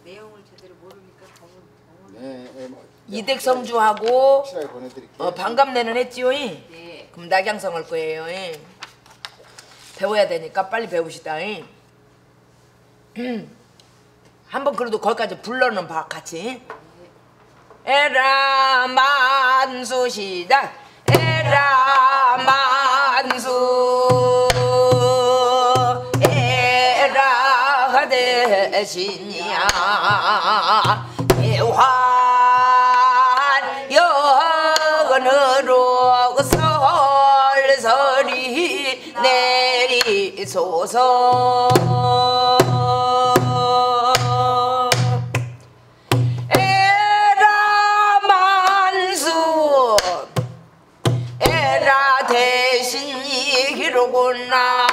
내용을 제대로 모르니까 네, 이댁성주하고 확실하게 보내드릴게요. 반갑내는 했지요. 네. 그럼 낙양성 할 거예요. 배워야 되니까 빨리 배우시다. 한번 그래도 거기까지 불러는 봐 같이. 에라 만수 시작. 에라 만수 에라 대신이야 대환 여건으로 설설이 내리소서. 에라 만수 에라 대신이 기로구나.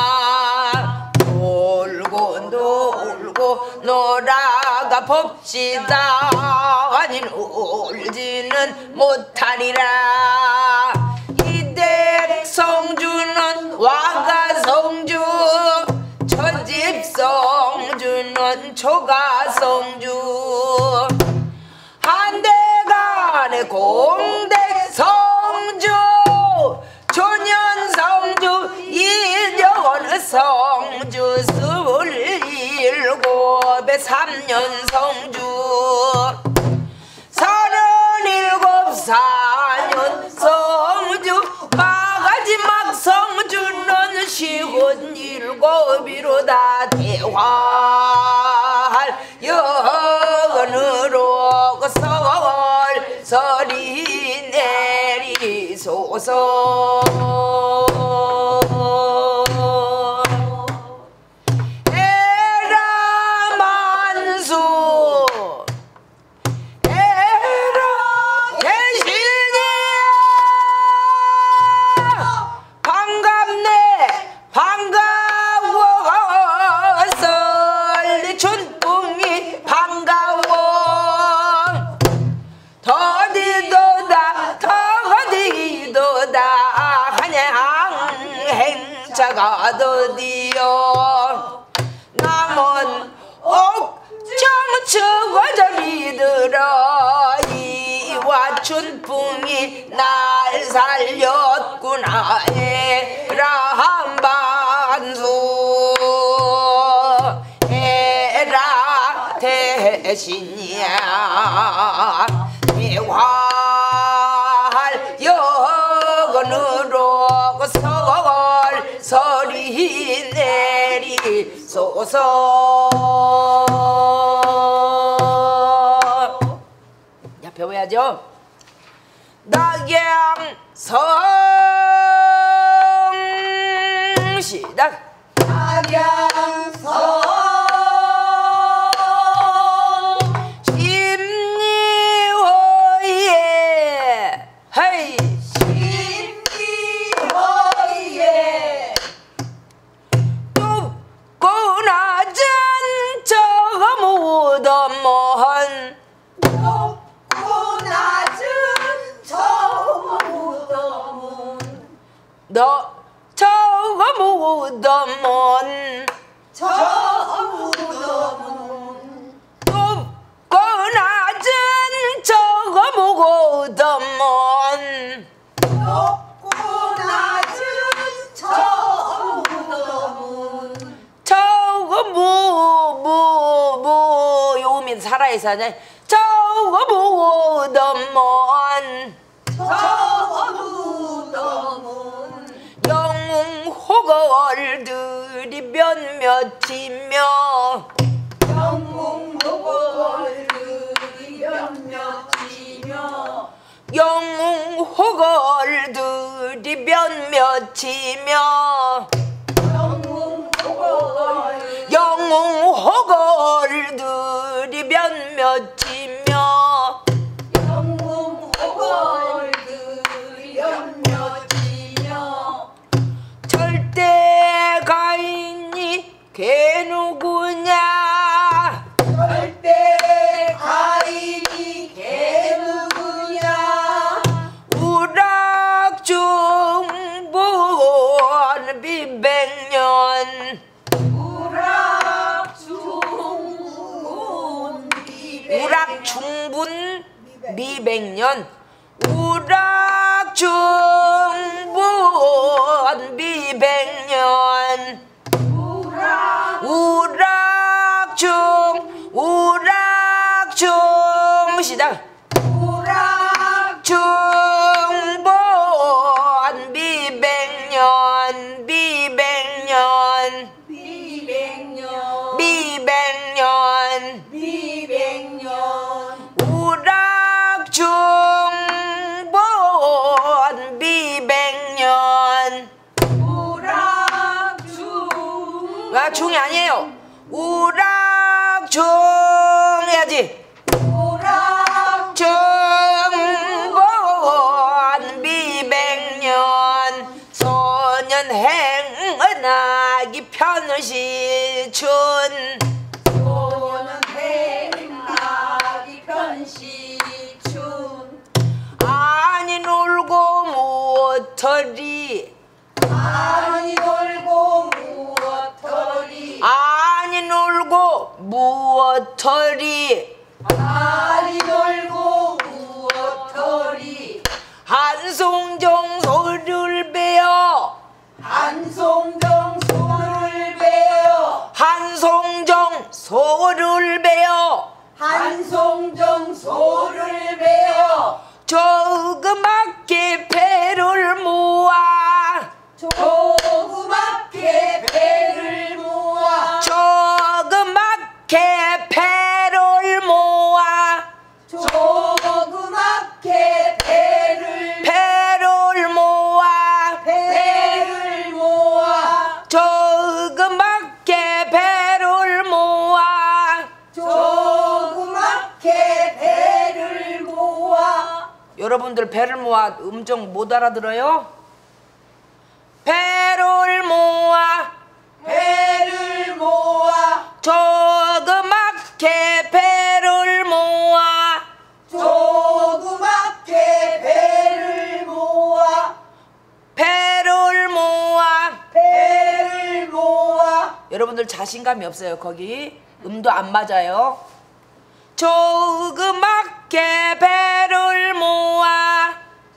놀고 놀아가 봅시다. 아니 놀지는 못하리라. 이댁 성주는 와가 성주 저집 성주는 초가 성주 한대간에 공댁 성주 조년 성주 이년 성주 27에 3년 성주 37 성주 마지막 성주는 57이로다. 대활 여건으로 설설이 내리소서. 에라 만수 에라 대신이야 반갑네 반가워 썰춘풍이 반가워 더디도다 더디도다 한양 행차가 더디요. 남은 옥정처가 저리 들어 이와 춘풍이 날 살렸구나. 에라 한반수 에라 대신이야 대활 여건으로 설설이 내리소서. 야 배워야죠. 낙양성 시작. 낙양성 심리호예 헤이 심리호예 뚝고 낮은 저 무덤은 뚝고 낮은 저 무덤은 너 저거 무덤은 저 무덤은 높고 낮은 저거 무덤은 높고 낮은 저 무덤은 저거 무 요음이 살아있어 하냐. 저거 무덤은 저거 무덤은 영웅호걸들이 몇몇이며 영웅호걸들이 몇몇이며 영웅호걸들이 몇몇이며 영웅호걸들이 몇몇이며 영웅호걸들이 몇몇이며 절대 가인이 걔 누구냐. 절대 가인이 걔 누구냐. 우락중본 비백년 우락중본 우락중분 미백년 우락중분 미백년 우락중 시작 우락중분 미백년 우락중본 미백년 중이 아니에요. 우락중 해야지. 우락중본 미백년 소년행은하기 편시춘 아니 놀고 무엇터리 아니 놀고 무엇터리 한송정 소를 베어 한송정 소를 베어 조그맣게 배를 모아 조그맣게 배를 모아 여러분들 배를 모아 음정 못 알아들어요? 배를 모아 조그맣게 배를 모아 여러분들 자신감이 없어요. 거기 음도 안 맞아요. 조그맣게 배를 모아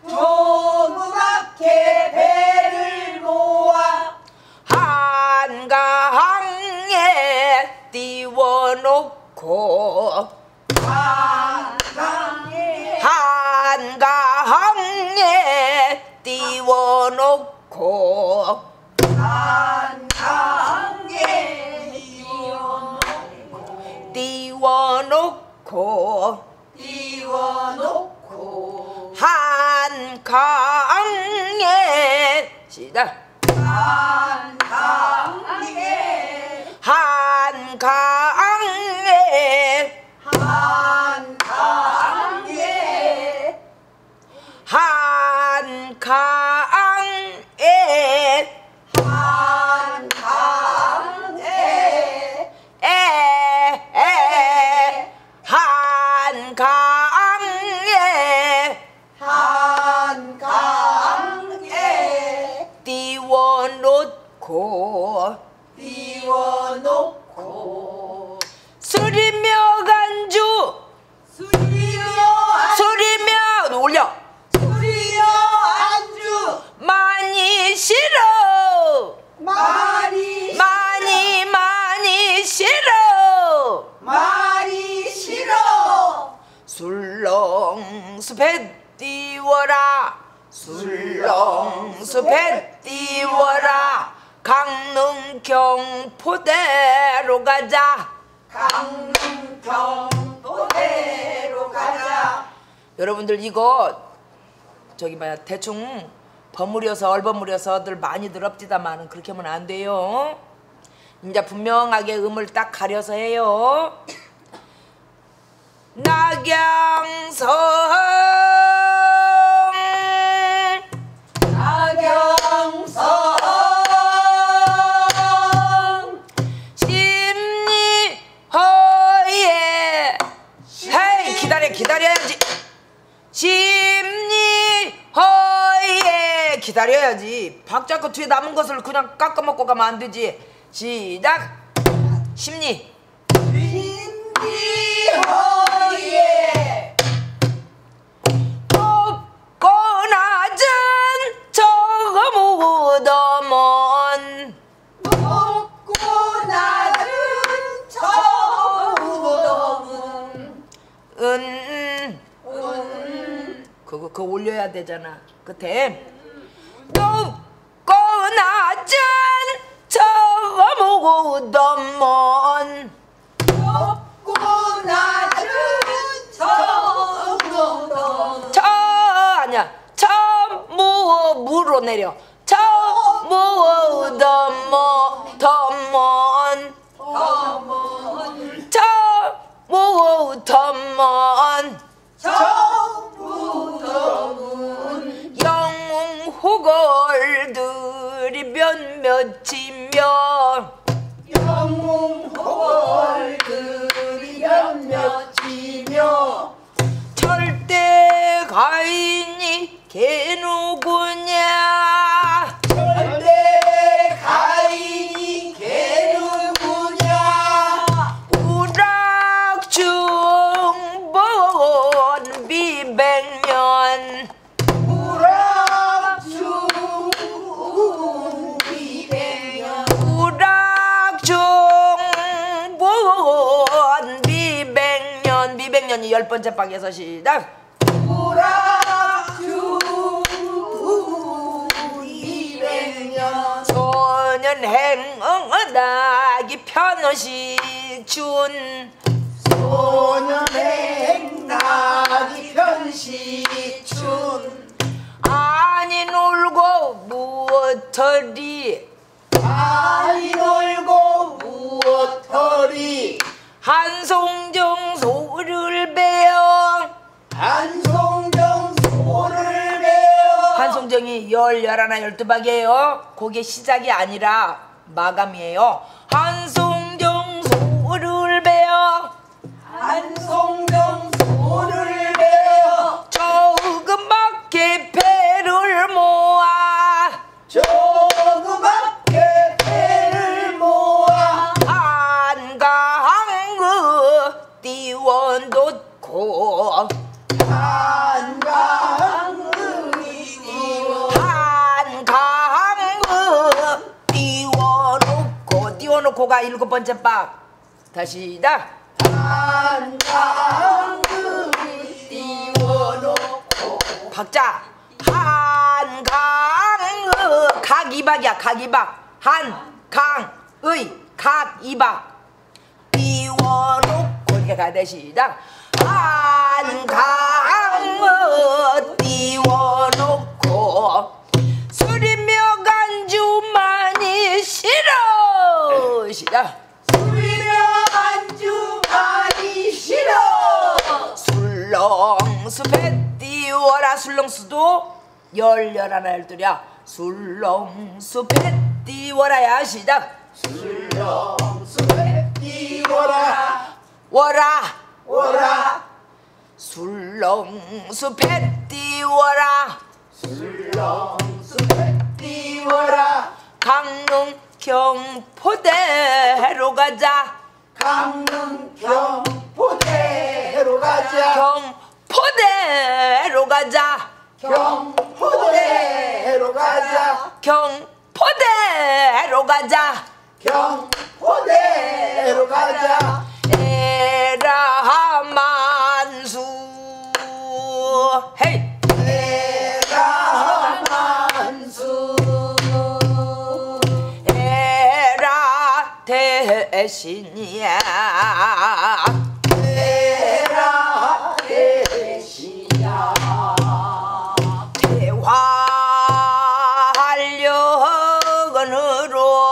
한강에 띄워놓고 한강에 띄워놓고 한강에 시작 띄워놓고 술이며 간주 술이며 올려 많이 싫어 많이 싫어 술렁숲에 띄워라 술렁숲에 띄워라 강릉 경포대로 가자 여러분들 이거 저기 뭐야 대충 버무려서 얼버무려서들 많이들 없지다마는 그렇게 하면 안 돼요. 이제 분명하게 음을 딱 가려서 해요. 낙양성 심리허예 헤이 기다려야지. 심리허예 기다려야지. 박자 그 뒤에 남은 것을 그냥 깎아먹고 가면 안 되지. 시작. 심리 심리허예 예. 높고 낮은 저 무덤은 높고 낮은 저 무덤은 그거 올려야 되잖아. 끝에 높고 낮은 저 무덤은 높고 낮은 저 무덤은 저 아니야. 저 무로 내려. 저 무덤은 저 무덤은 저 무덤은 영웅 호걸들이 몇몇이며 영웅 호걸들이 몇몇이며 절대 가인이 개누구냐 절대 가인이 개누구냐 우락중본 비백년 우락중 비백년 우락중본 비백년 비백년이 10번째 방에서 시작 우락중 비백년 소년 행응하다기 편의식 준 소년행 나기 편시춘 아니 놀고 무엇터리 아이 놀고 무엇터리 한송정 소를 배영 한송정 소를 배워 한송정이 10, 11, 12박이에요. 그게 시작이 아니라 마감이에요. 한송정 소를 배영 한송정 소를 배워 조그맣게 배를 모아 조그맣게 배를 모아 한강을 띄워놓고 한강을 띄워 띄워놓고가 7번째 박 다시 시작 한강을 띄워놓고 박자 한강의 각 2박이야 각 2박 한강의 각 2박 띄워놓고 이렇게 가야 돼 시작 한강을 띄워놓고 술이며 간주 많이 싫어 시작 술이며 안주 많이 싫어 술렁수 배 띄워라 술렁수도 10, 11, 12야 술렁수 배 띄워라야 시작 술렁수 배 띄워라 워라 오라 술렁수 배 띄워라 술렁수 배 띄워라 강릉 경포대로 가자 강릉 경포대로 가자 경포대로 가자 경포대로 가자 경포대로 가자 경포대로 가자 에라 만수 헤이 에라 만수 에라 대신이야 에라 대신이야 대화하려건으로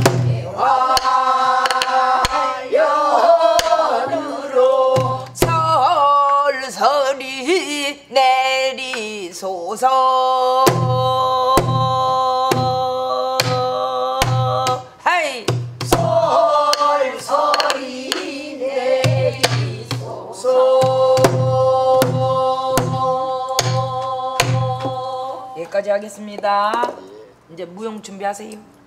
화연으로 설설이 내리소서 헤이 설설이 내리소서 여기까지 하겠습니다. 이제 무용 준비하세요.